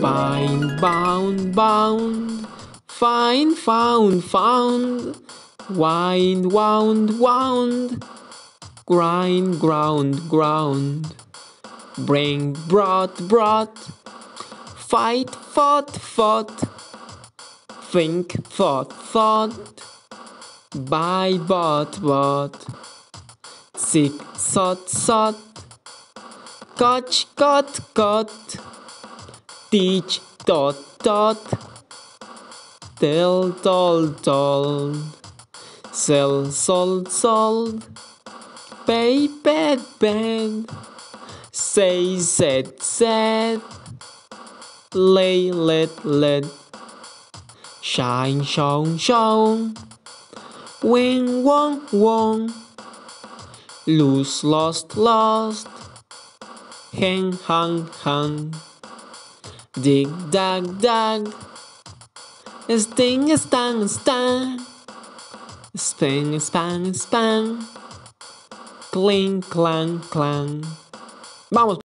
Bind, bound, bound, find, found, found, wind, wound, wound, grind, ground, ground, bring, brought, brought, fight, fought, fought, think, thought, thought, buy, bought, bought, seek, sought, sought, catch, caught, caught, teach, taught, taught, tell, told, told, sell, sold, sold, pay, paid, paid, say, said, said, lay, let, led, shine, shone, shone, win, won, won, lose, lost, lost, hang, hung, hung, dig, dug, dug, sting, stung, stung, spin, span, span, cling, clang, clang. Vamos.